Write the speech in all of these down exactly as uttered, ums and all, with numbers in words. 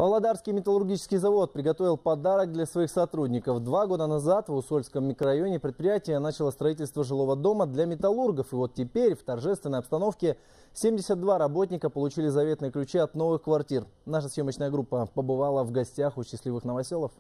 Павлодарский металлургический завод приготовил подарок для своих сотрудников. Два года назад в Усольском микрорайоне предприятие начало строительство жилого дома для металлургов. И вот теперь в торжественной обстановке семьдесят два работника получили заветные ключи от новых квартир. Наша съемочная группа побывала в гостях у счастливых новоселов.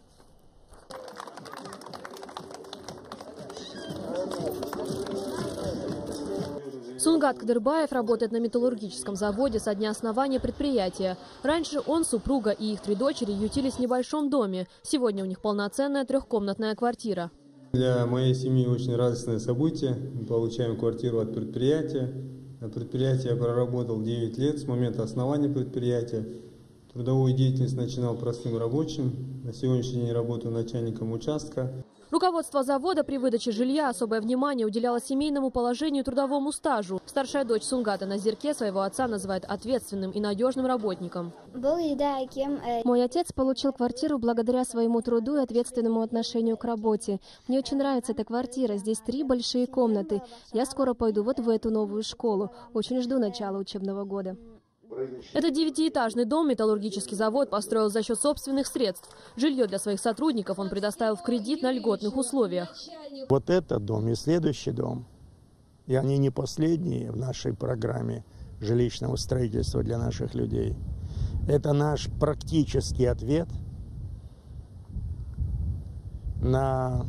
Сунгат Кадырбаев работает на металлургическом заводе со дня основания предприятия. Раньше он, супруга и их три дочери ютились в небольшом доме. Сегодня у них полноценная трехкомнатная квартира. Для моей семьи очень радостное событие. Мы получаем квартиру от предприятия. На предприятии я проработал девять лет с момента основания предприятия. Трудовую деятельность начинал простым рабочим. На сегодняшний день работаю начальником участка. Руководство завода при выдаче жилья особое внимание уделяло семейному положению и трудовому стажу. Старшая дочь Сунгата Назирке своего отца называет ответственным и надежным работником. Мой отец получил квартиру благодаря своему труду и ответственному отношению к работе. Мне очень нравится эта квартира. Здесь три большие комнаты. Я скоро пойду вот в эту новую школу. Очень жду начала учебного года. Этот девятиэтажный дом металлургический завод построил за счет собственных средств. Жилье для своих сотрудников он предоставил в кредит на льготных условиях. Вот этот дом и следующий дом, и они не последние в нашей программе жилищного строительства для наших людей. Это наш практический ответ на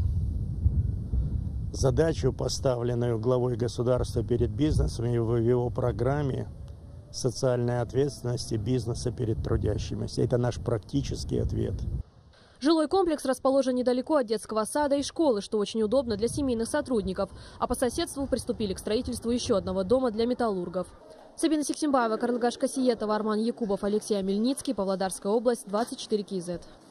задачу, поставленную главой государства перед бизнесом и в его программе социальной ответственности бизнеса перед трудящимися. Это наш практический ответ. Жилой комплекс расположен недалеко от детского сада и школы, что очень удобно для семейных сотрудников. А по соседству приступили к строительству еще одного дома для металлургов. Сабина Сиксимбаева, Карлыгаш Касиетова, Арман Якубов, Алексей Амельницкий, Павлодарская область, двадцать четыре кей зет.